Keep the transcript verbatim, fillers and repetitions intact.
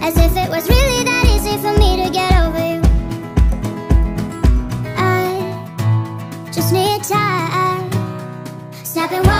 as if it was really that easy for me to get over you. I just need time, snapping.